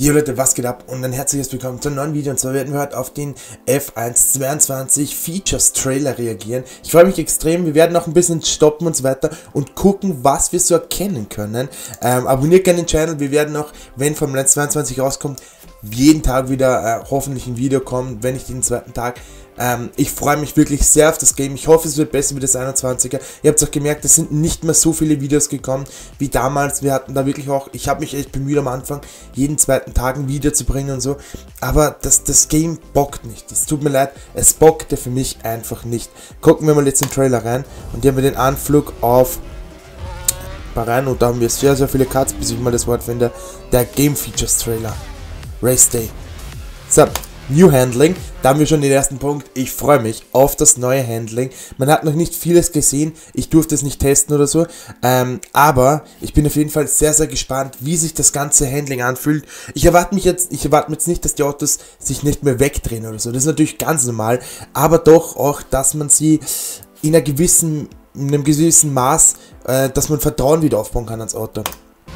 Jo Leute, was geht ab? Und ein herzliches Willkommen zu einem neuen Video. Und zwar werden wir heute auf den F1 22 Features Trailer reagieren. Ich freue mich extrem. Wir werden noch ein bisschen stoppen und so weiter und gucken, was wir so erkennen können. Abonniert gerne den Channel. Wir werden noch, wenn Formel 1 22 rauskommt, jeden Tag wieder hoffentlich ein Video kommen, wenn nicht jeden zweiten Tag. Ich freue mich wirklich sehr auf das Game. Ich hoffe, es wird besser wie das 21er. Ihr habt es auch gemerkt, es sind nicht mehr so viele Videos gekommen wie damals. Wir hatten da wirklich auch, ich habe mich echt bemüht am Anfang, jeden zweiten Tag ein Video zu bringen und so. Aber das Game bockt nicht. Es tut mir leid, es bockte für mich einfach nicht. Gucken wir mal jetzt in den Trailer rein. Und hier haben wir den Anflug auf Bahrain. Und da haben wir sehr, sehr viele Cuts, bis ich mal das Wort finde. Der Game Features Trailer. Race Day. So. New Handling, da haben wir schon den ersten Punkt. Ich freue mich auf das neue Handling. Man hat noch nicht vieles gesehen, ich durfte es nicht testen oder so, aber ich bin auf jeden Fall sehr, sehr gespannt, wie sich das ganze Handling anfühlt. Ich erwarte jetzt nicht, dass die Autos sich nicht mehr wegdrehen oder so, das ist natürlich ganz normal, aber doch auch, dass man sie in einem gewissen Maß, dass man Vertrauen wieder aufbauen kann ans Auto.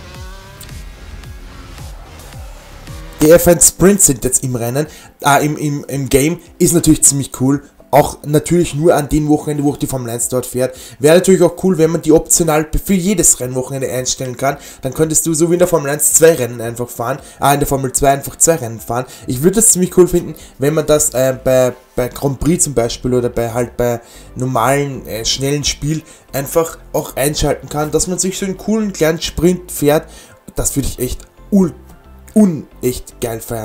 Die F1 Sprints sind jetzt im Rennen, im Game, ist natürlich ziemlich cool. Auch natürlich nur an den Wochenende, wo auch die Formel 1 dort fährt. Wäre natürlich auch cool, wenn man die optional für jedes Rennwochenende einstellen kann. Dann könntest du so wie in der Formel 1 2 Rennen einfach fahren, in der Formel 2 einfach 2 Rennen fahren. Ich würde es ziemlich cool finden, wenn man das bei Grand Prix zum Beispiel oder bei normalen, schnellen Spiel einfach auch einschalten kann, dass man sich so einen coolen kleinen Sprint fährt. Das würde ich echt echt geil feiern.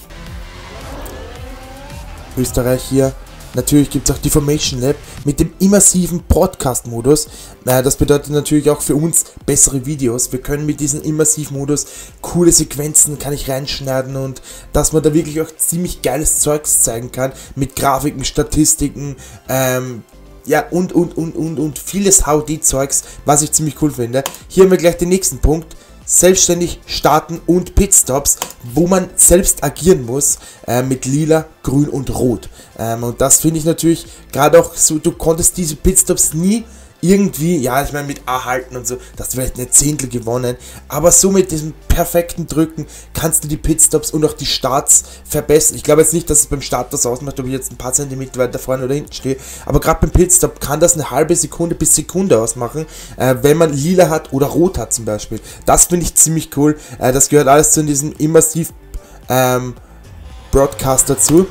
Österreich hier. Natürlich gibt es auch die Formation Lab mit dem immersiven Podcast-Modus. Das bedeutet natürlich auch für uns bessere Videos. Wir können mit diesem Immersiv-Modus coole Sequenzen kann ich reinschneiden und dass man da wirklich auch ziemlich geiles Zeugs zeigen kann. Mit Grafiken, Statistiken, ja und vieles HD-Zeugs, was ich ziemlich cool finde. Hier haben wir gleich den nächsten Punkt. Selbstständig starten und Pitstops, wo man selbst agieren muss, mit lila, grün und rot. Und das finde ich natürlich gerade auch so, du konntest diese Pitstops nie irgendwie, ja, ich meine mit A halten und so, das vielleicht eine Zehntel gewonnen, aber so mit diesem perfekten Drücken kannst du die Pitstops und auch die Starts verbessern. Ich glaube jetzt nicht, dass es beim Start das ausmacht, ob ich jetzt ein paar Zentimeter weiter vorne oder hinten stehe, aber gerade beim Pitstop kann das eine halbe Sekunde bis Sekunde ausmachen, wenn man lila hat oder rot hat zum Beispiel. Das finde ich ziemlich cool, das gehört alles zu diesem immersiv Broadcast dazu.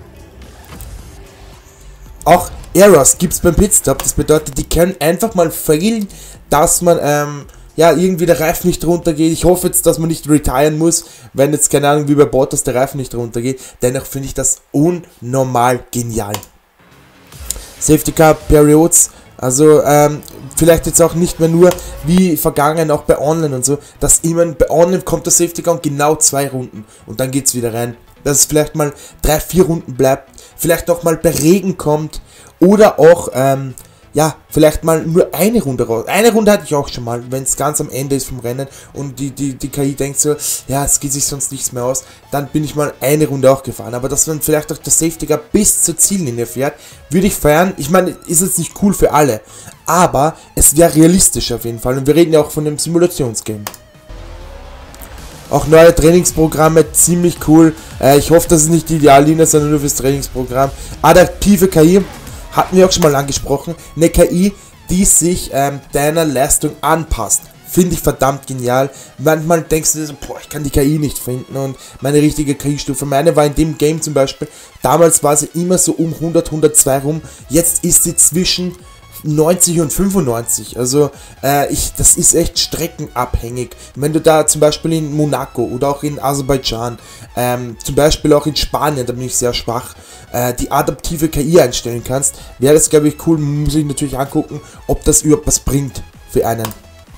Auch Errors gibt es beim Pitstop, das bedeutet, die können einfach mal failen, dass man, ja, irgendwie der Reifen nicht runtergeht. Ich hoffe jetzt, dass man nicht retiren muss, wenn jetzt, keine Ahnung, wie bei Bottas der Reifen nicht runtergeht. Dennoch finde ich das unnormal genial. Safety Car Periods, also, vielleicht jetzt auch nicht mehr nur wie vergangen, auch bei Online und so, dass immer bei Online kommt der Safety Car und genau 2 Runden und dann geht's wieder rein. Dass es vielleicht mal 3-4 Runden bleibt, vielleicht auch mal bei Regen kommt. Oder auch, ja, vielleicht mal nur eine Runde raus. Eine Runde hatte ich auch schon mal, wenn es ganz am Ende ist vom Rennen und die KI denkt so, ja, es geht sich sonst nichts mehr aus, dann bin ich mal eine Runde auch gefahren. Aber dass man vielleicht auch der Safety Car bis zur Ziellinie fährt, würde ich feiern. Ich meine, ist jetzt nicht cool für alle, aber es wäre realistisch auf jeden Fall. Und wir reden ja auch von einem Simulationsgame. Auch neue Trainingsprogramme, ziemlich cool. Ich hoffe, das ist nicht die Ideallinie, sondern nur fürs Trainingsprogramm. Adaptive KI. Hatten wir auch schon mal angesprochen, eine KI, die sich deiner Leistung anpasst. Finde ich verdammt genial. Manchmal denkst du dir so, boah, ich kann die KI nicht finden und meine richtige KI-Stufe. Meine war in dem Game zum Beispiel, damals war sie immer so um 100, 102 rum. Jetzt ist sie zwischen 90 und 95, also das ist echt streckenabhängig. Wenn du da zum Beispiel in Monaco oder auch in Aserbaidschan, zum Beispiel auch in Spanien, da bin ich sehr schwach, die adaptive KI einstellen kannst, wäre das, glaube ich, cool. Muss ich natürlich angucken, ob das überhaupt was bringt für einen.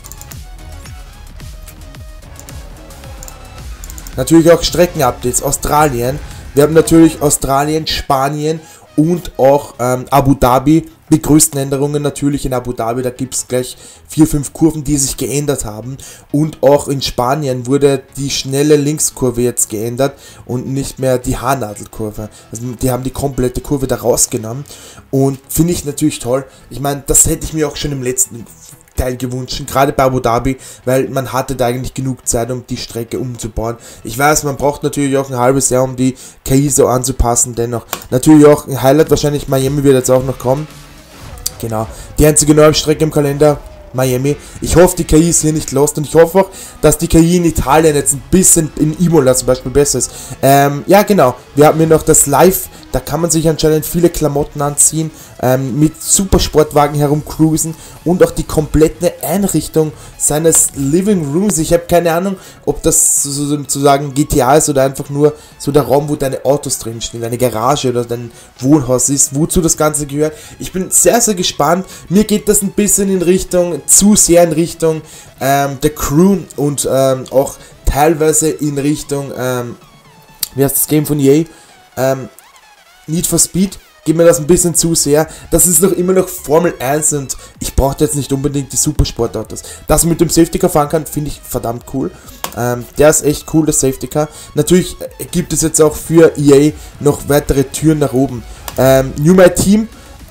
Natürlich auch Streckenupdates, Australien, wir haben natürlich Australien, Spanien und auch Abu Dhabi. Die größten Änderungen natürlich in Abu Dhabi, da gibt es gleich 4-5 Kurven, die sich geändert haben. Und auch in Spanien wurde die schnelle Linkskurve jetzt geändert und nicht mehr die Haarnadelkurve. Also die haben die komplette Kurve da rausgenommen und finde ich natürlich toll. Ich meine, das hätte ich mir auch schon im letzten Gegenteil gewünscht, gerade bei Abu Dhabi, weil man hatte da eigentlich genug Zeit, um die Strecke umzubauen. Ich weiß, man braucht natürlich auch ein halbes Jahr, um die KI so anzupassen, dennoch. Natürlich auch ein Highlight, wahrscheinlich Miami wird jetzt auch noch kommen. Genau, die einzige neue Strecke im Kalender, Miami. Ich hoffe, die KI ist hier nicht lost und ich hoffe auch, dass die KI in Italien jetzt ein bisschen in Imola zum Beispiel besser ist. Ja genau, wir haben hier noch das Live, da kann man sich anscheinend viele Klamotten anziehen, mit Supersportwagen herumcruisen und auch die komplette Einrichtung seines Living Rooms. Ich habe keine Ahnung, ob das sozusagen GTA ist oder einfach nur so der Raum, wo deine Autos drinstehen, deine Garage oder dein Wohnhaus ist, wozu das Ganze gehört. Ich bin sehr, sehr gespannt. Mir geht das ein bisschen in Richtung, zu sehr in Richtung der Crew und auch teilweise in Richtung, wie heißt das Game von EA? Need for Speed, geht mir das ein bisschen zu sehr. Das ist noch immer noch Formel 1 und ich brauche jetzt nicht unbedingt die Supersportautos. Dass man mit dem Safety Car fahren kann, finde ich verdammt cool. Der ist echt cool, der Safety Car. Natürlich gibt es jetzt auch für EA noch weitere Türen nach oben. New My Team,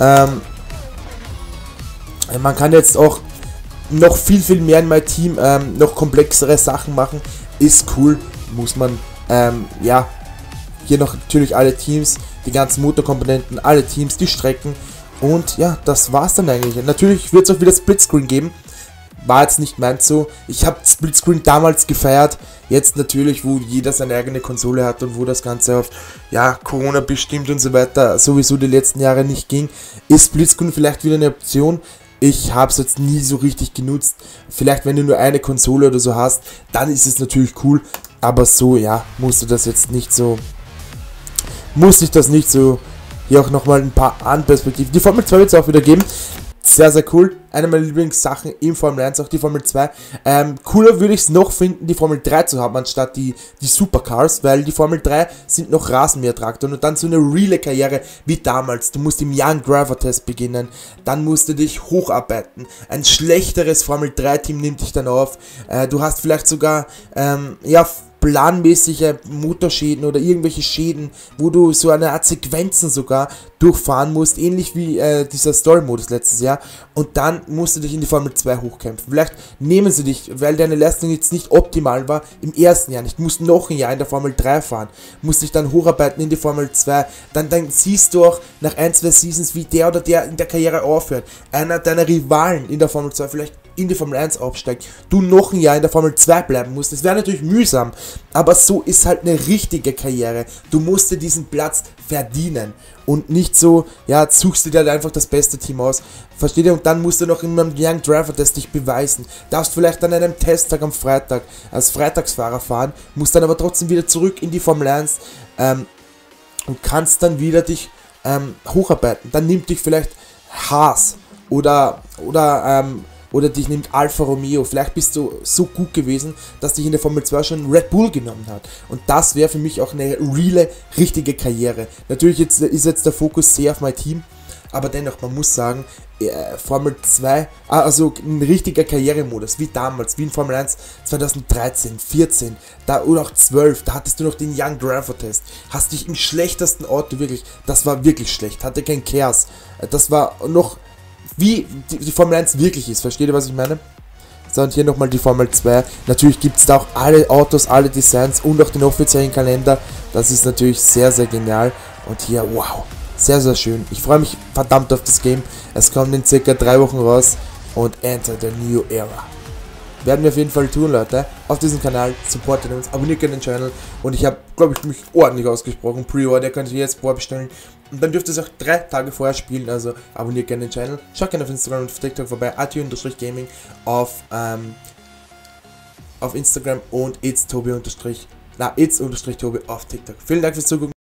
man kann jetzt auch noch viel, viel mehr in My Team, noch komplexere Sachen machen. Ist cool, muss man, ja, hier noch natürlich alle Teams, die ganzen Motorkomponenten, alle Teams, die Strecken und ja, das war's dann eigentlich. Natürlich wird es auch wieder Splitscreen geben, war jetzt nicht meins so. Ich habe Splitscreen damals gefeiert, jetzt natürlich, wo jeder seine eigene Konsole hat und wo das Ganze auf, ja, Corona bestimmt und so weiter, sowieso die letzten Jahre nicht ging, ist Splitscreen vielleicht wieder eine Option. Ich habe es jetzt nie so richtig genutzt. Vielleicht, wenn du nur eine Konsole oder so hast, dann ist es natürlich cool, aber so, ja, musst du das jetzt nicht so... Muss ich das nicht so, hier auch nochmal ein paar Anperspektiven. Die Formel 2 wird es auch wieder geben. Sehr, sehr cool. Eine meiner Lieblingssachen im Formel 1, auch die Formel 2. Cooler würde ich es noch finden, die Formel 3 zu haben, anstatt die Supercars, weil die Formel 3 sind noch Rasenmähertraktoren und dann so eine reale Karriere wie damals. Du musst im Young Driver Test beginnen, dann musst du dich hocharbeiten. Ein schlechteres Formel 3 Team nimmt dich dann auf. Du hast vielleicht sogar, ja, planmäßige Motorschäden oder irgendwelche Schäden, wo du so eine Art Sequenzen sogar durchfahren musst, ähnlich wie dieser Story-Modus letztes Jahr, und dann musst du dich in die Formel 2 hochkämpfen. Vielleicht nehmen sie dich, weil deine Leistung jetzt nicht optimal war, im ersten Jahr nicht, musst noch ein Jahr in der Formel 3 fahren, musst dich dann hocharbeiten in die Formel 2, dann siehst du auch nach ein, zwei Seasons, wie der oder der in der Karriere aufhört, einer deiner Rivalen in der Formel 2 vielleicht in die Formel 1 aufsteigt, du noch ein Jahr in der Formel 2 bleiben musst. Das wäre natürlich mühsam, aber so ist halt eine richtige Karriere. Du musst dir diesen Platz verdienen und nicht so, ja, suchst du dir halt einfach das beste Team aus. Versteht ihr? Und dann musst du noch in einem Young Driver Test dich beweisen. Darfst vielleicht an einem Testtag am Freitag als Freitagsfahrer fahren, musst dann aber trotzdem wieder zurück in die Formel 1 und kannst dann wieder dich hocharbeiten. Dann nimmt dich vielleicht Haas oder dich nimmt Alfa Romeo. Vielleicht bist du so gut gewesen, dass dich in der Formel 2 schon Red Bull genommen hat. Und das wäre für mich auch eine reale, richtige Karriere. Natürlich ist jetzt der Fokus sehr auf mein Team, aber dennoch, man muss sagen, Formel 2, also ein richtiger Karrieremodus, wie damals, wie in Formel 1 2013, 14, oder auch 12, da hattest du noch den Young Driver Test, hast dich im schlechtesten Auto wirklich, das war wirklich schlecht, hatte kein Chaos, das war noch wie die Formel 1 wirklich ist. Versteht ihr, was ich meine? So, und hier nochmal die Formel 2. Natürlich gibt es da auch alle Autos, alle Designs und auch den offiziellen Kalender. Das ist natürlich sehr, sehr genial. Und hier, wow, sehr, sehr schön. Ich freue mich verdammt auf das Game. Es kommt in circa 3 Wochen raus. Und Enter the New Era. Werden wir auf jeden Fall tun, Leute. Auf diesem Kanal, supportet uns, abonniert gerne den Channel. Und ich habe, glaube ich, mich ordentlich ausgesprochen. Pre-Order könnt ihr jetzt vorbestellen. Und dann dürft ihr es auch 3 Tage vorher spielen. Also abonniert gerne den Channel. Schaut gerne auf Instagram und auf TikTok vorbei. @gaming auf Instagram und it's_tobi auf TikTok. Vielen Dank fürs Zugucken.